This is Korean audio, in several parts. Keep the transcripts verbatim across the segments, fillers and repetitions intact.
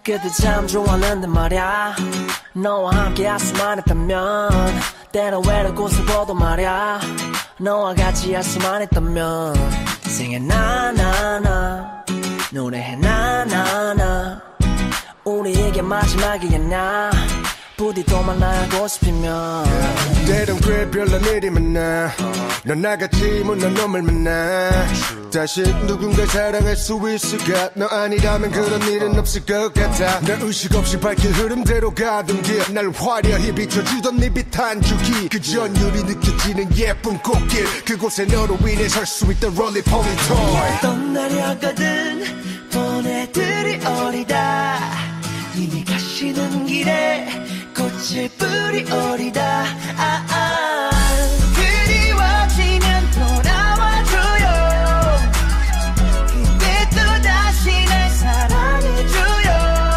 그때 참 좋았는데 말야 너와 함께 할 수만 있다면 때로 외로운 곳을 보도 말야 너와 같이 할 수만 있다면 생애 나나나 노래해 나나나 우리에게 마지막이었나 부디 또 만나고 싶으면 때론 그래 별난 일이 많아 넌 나같이 못난 놈을 만나 다시 누군가 사랑할 수 있을까 너 아니라면 그런 일은 없을 것 같아 난 의식 없이 밝힌 흐름대로 가던 길 날 화려히 비춰주던 네 빛 한 줄기 그 전율이 느껴지는 예쁜 꽃길 그곳에 너로 인해 설 수 있던 롤리폴리 토이 떠나려거든 보내드리 어리다 이미 가시는 길에 꽃을 뿌리 어리다 아, 아. 그리워지면 돌아와줘요 그때 또 다시 날 사랑해줘요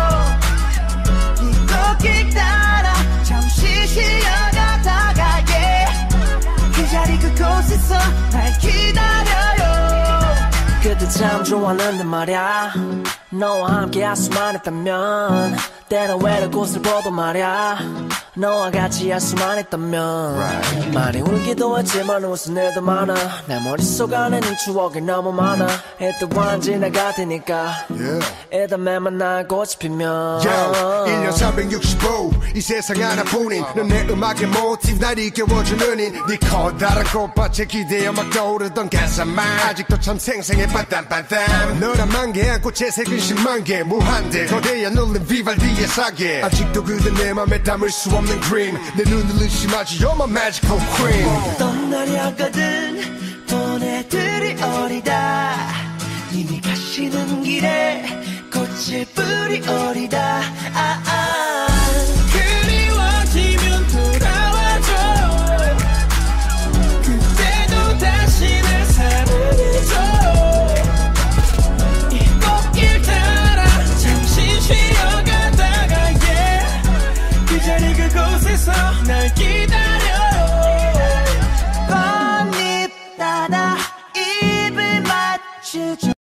이 꽃길 따라 잠시 쉬어가다가 yeah. 그 자리 그곳에서 날 기다려요 그때 참 좋았는데 말야 너와 함께 할 수만 있다면 때로 외로운 곳을 보도 말야 너와 같이 할 수만 있다면 right. 많이 울기도 했지만 웃은 일도 많아 내 머릿속 안에는 추억이 너무 많아 또한 지나갈 테니까 yeah. 일단 매만 나고 싶으면 Yo, 일 년 삼백육십오 이 세상 하나뿐인 넌 내 음악의 모티브 날 이겨워주는 인네 커다란 꽃밭에 기대어 막 떠오르던 가사만 아직도 참 생생해 반땀반땀 너란 만개한 꽃에 새긴 십만 개 무한대 거대한 울림 비발디의 사계 아직도 그대 내 맘에 담을 수 없는 그림 내 눈을 의심하지 You're my magical queen 떠나려거든 보내드리 어리다 이미 가시는 길에 꽃을 뿌리 어리다 아, 아.